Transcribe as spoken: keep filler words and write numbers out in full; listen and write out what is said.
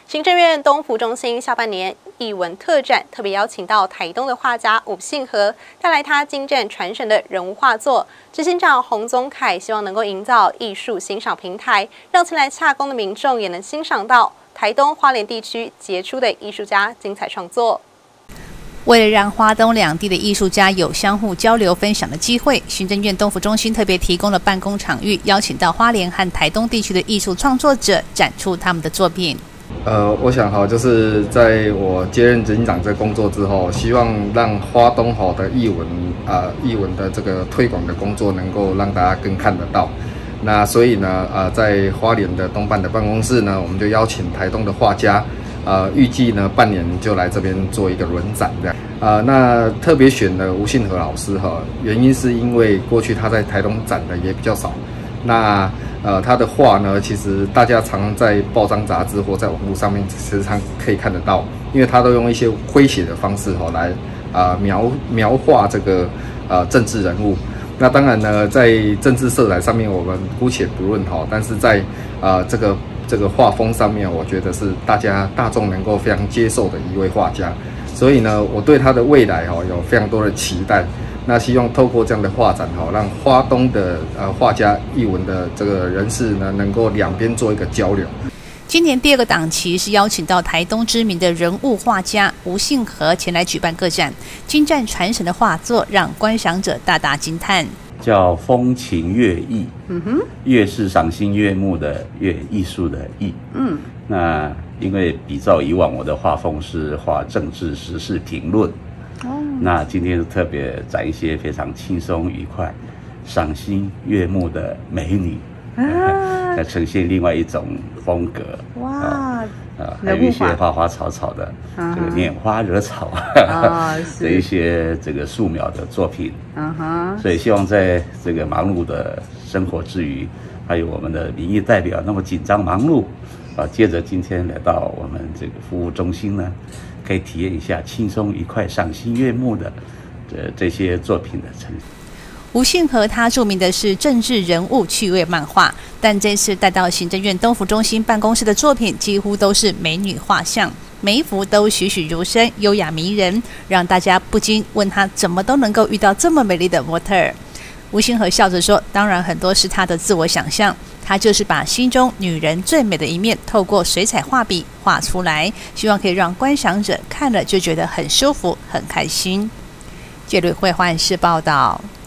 行政院东福中心下半年艺文特展特别邀请到台东的画家伍信和，带来他精湛传神的人物画作。执行长洪宗凯希望能够营造艺术欣赏平台，让前来洽公的民众也能欣赏到台东花莲地区杰出的艺术家精彩创作。 为了让花东两地的艺术家有相互交流分享的机会，行政院东福中心特别提供了办公场域，邀请到花莲和台东地区的艺术创作者展出他们的作品。 呃，我想哈，就是在我接任执行长这工作之后，希望让花东好的艺文啊，艺文的这个推广的工作能够让大家更看得到。那所以呢，呃，在花莲的东办的办公室呢，我们就邀请台东的画家，呃，预计呢半年就来这边做一个轮展这样。呃，那特别选了吴信和老师哈，原因是因为过去他在台东展的也比较少。那呃，他的画呢，其实大家常常在报章杂志或在网络上面时常可以看得到，因为他都用一些诙谐的方式哈来啊、呃、描描画这个呃政治人物。那当然呢，在政治色彩上面我们姑且不论哈，但是在啊、呃、这个这个画风上面，我觉得是大家大众能够非常接受的一位画家。所以呢，我对他的未来哈有非常多的期待。那希望透过这样的画展哈，让花东的呃画家艺文的这个人士呢，能够两边做一个交流。 今年第二个档期是邀请到台东知名的人物画家吴信和前来举办个展，精湛传神的画作让观赏者大大惊叹。 叫风情乐艺，嗯哼，乐是赏心悦目的乐，艺术的艺，嗯，那因为比照以往我的画风是画政治时事评论。哦，那今天特别展一些非常轻松愉快、赏心悦目的美女，啊，再呈现另外一种风格。哇，啊，啊还有一些花花草草的，啊、这个拈花惹草啊的一些这个素描的作品。嗯哼，所以希望在这个忙碌的生活之余，还有我们的民意代表那么紧张忙碌，啊，接着今天来到我们这个服务中心呢。可以体验一下轻松愉快、赏心悦目的这这些作品的呈现。 吴信和他著名的是政治人物趣味漫画，但这次带到行政院东福中心办公室的作品几乎都是美女画像，每一幅都栩栩如生、优雅迷人，让大家不禁问他怎么都能够遇到这么美丽的模特儿。吴信和笑着说：“当然，很多是他的自我想象。他就是把心中女人最美的一面，透过水彩画笔画出来，希望可以让观赏者看了就觉得很舒服、很开心。”记者会换室报道。